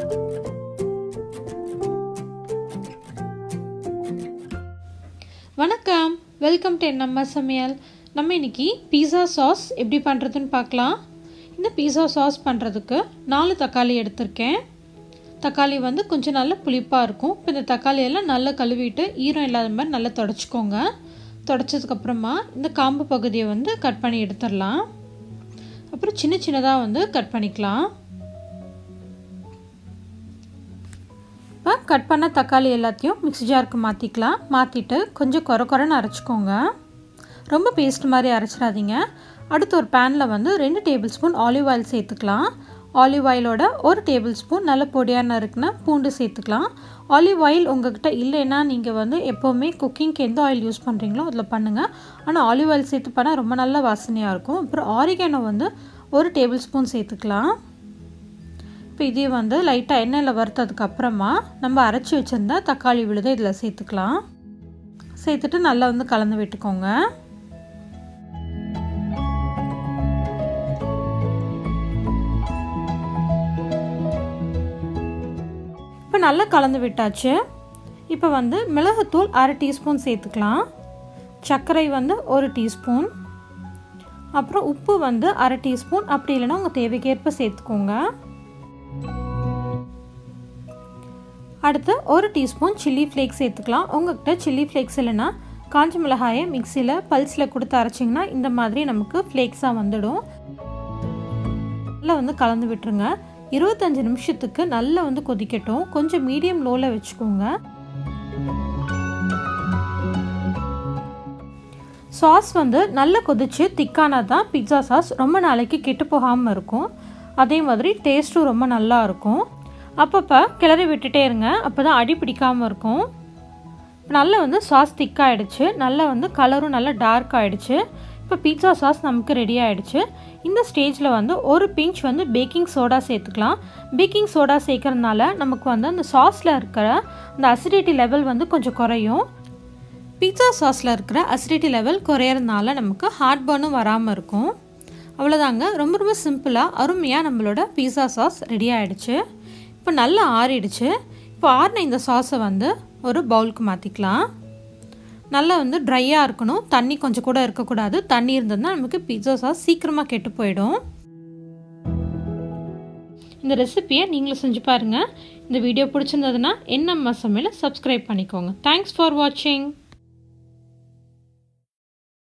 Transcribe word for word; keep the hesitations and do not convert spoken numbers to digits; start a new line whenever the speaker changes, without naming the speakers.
வணக்கம், welcome to நம்ம சமையல். நம்ம இன்னைக்கு பீஸா சாஸ் எப்படி பண்ணுறதுன்னு பார்க்கலாம். இந்த பீஸா சாஸ் பண்ணுறதுக்கு நாலு தக்காளி எடுத்திருக்கேன். தக்காளி வந்து கொஞ்சம் நல்ல புளிப்பாக இருக்கும். இப்போ இந்த தக்காளியெல்லாம் நல்லா கழுவிட்டு ஈரம் இல்லாத மாதிரி நல்லா தொடச்சிக்கோங்க. தொடச்சதுக்கப்புறமா இந்த காம்பு பகுதியை வந்து கட் பண்ணி எடுத்துடலாம். அப்புறம் சின்ன சின்னதாக வந்து கட் பண்ணிக்கலாம். இப்போ கட் பண்ண தக்காளி எல்லாத்தையும் மிக்ஸி ஜாருக்கு மாற்றிக்கலாம். மாற்றிட்டு கொஞ்சம் குறை குறைன்னு அரைச்சிக்கோங்க. ரொம்ப பேஸ்ட் மாதிரி அரைச்சிடாதீங்க. அடுத்து ஒரு பேனில் வந்து ரெண்டு டேபிள் ஸ்பூன் ஆலிவ் ஆயில் சேர்த்துக்கலாம். ஆலிவ் ஆயிலோட ஒரு டேபிள் ஸ்பூன் நல்ல பொடியாக நறுக்குன பூண்டு சேர்த்துக்கலாம். ஆலிவ் ஆயில் உங்கள்கிட்ட இல்லைன்னா நீங்கள் வந்து எப்போவுமே குக்கிங்க்கு எந்த ஆயில் யூஸ் பண்ணுறீங்களோ அதில் பண்ணுங்கள். ஆனால் ஆலிவ் ஆயில் சேர்த்து பண்ணால் ரொம்ப நல்ல வாசனையாக இருக்கும். அப்புறம் ஆரிகானோ வந்து ஒரு டேபிள் ஸ்பூன் சேர்த்துக்கலாம். இப்போ இதே வந்து லைட்டாக எண்ணெயில் வறுத்ததுக்கப்புறமா நம்ம அரைச்சி வச்சுருந்த தக்காளி விழுதை இதில் சேர்த்துக்கலாம். சேர்த்துட்டு நல்லா வந்து கலந்து விட்டுக்கோங்க. இப்போ நல்லா கலந்து விட்டாச்சு. இப்போ வந்து மிளகுத்தூள் அரை டீஸ்பூன் சேர்த்துக்கலாம். சர்க்கரை வந்து ஒரு டீஸ்பூன். அப்புறம் உப்பு வந்து அரை டீஸ்பூன். அப்படி இல்லைன்னா உங்கள் தேவைக்கேற்ப சேர்த்துக்கோங்க. அடுத்து ஒரு டீஸ்பூன் சில்லி ஃப்ளேக்ஸ் சேர்த்துக்கலாம். உங்கள்கிட்ட சில்லி ஃப்ளேக்ஸ் இல்லைன்னா காஞ்ச மிளகாயை மிக்சியில் பல்ஸில் கொடுத்து அரைச்சிங்கன்னா இந்த மாதிரி நமக்கு ஃப்ளேக்ஸாக வந்துடும். நல்லா வந்து கலந்து விட்டுருங்க. இருபத்தஞ்சி நிமிஷத்துக்கு நல்லா வந்து கொதிக்கட்டும். கொஞ்சம் மீடியம் லோவில் வச்சுக்கோங்க. சாஸ் வந்து நல்லா கொதிச்சு திக்கானால் தான் பிட்ஸா சாஸ் ரொம்ப நாளைக்கு கெட்டு போகாமல் இருக்கும். அதே மாதிரி டேஸ்ட்டும் ரொம்ப நல்லா இருக்கும். அப்பப்போ கிளறி விட்டுட்டே இருங்க. அப்போ தான் அடி பிடிக்காமல் இருக்கும். நல்லா வந்து சாஸ் திக்காகிடுச்சு. நல்லா வந்து கலரும் நல்லா டார்க் ஆகிடுச்சு. இப்போ பீட்சா சாஸ் நமக்கு ரெடி ஆகிடுச்சு. இந்த ஸ்டேஜில் வந்து ஒரு பிஞ்ச் வந்து பேக்கிங் சோடா சேர்த்துக்கலாம். பேக்கிங் சோடா சேர்க்கறதுனால நமக்கு வந்து அந்த சாஸில் இருக்கிற அந்த அசிடிட்டி லெவல் வந்து கொஞ்சம் குறையும். பீட்சா சாஸில் இருக்கிற அசிடிட்டி லெவல் குறையிறதுனால நமக்கு ஹார்ட் பர்னும் வராமல் இருக்கும். அவ்வளோதாங்க. ரொம்ப ரொம்ப சிம்பிளாக அருமையாக நம்மளோட பீட்சா சாஸ் ரெடி ஆகிடுச்சு. இப்போ நல்லா ஆறிடுச்சு. இப்போ ஆறின இந்த சாஸை வந்து ஒரு பவுலுக்கு மாற்றிக்கலாம். நல்லா வந்து ட்ரையாக இருக்கணும். தண்ணி கொஞ்சம் கூட இருக்கக்கூடாது. தண்ணி இருந்ததுன்னா நமக்கு பீட்சா சாஸ் சீக்கிரமாக கெட்டு போயிடும். இந்த ரெசிபியை நீங்களும் செஞ்சு பாருங்கள். இந்த வீடியோ பிடிச்சிருந்ததுன்னா என்னம்மா சமையலை சப்ஸ்கிரைப் பண்ணிக்கோங்க. தேங்க்ஸ் ஃபார் வாட்சிங்.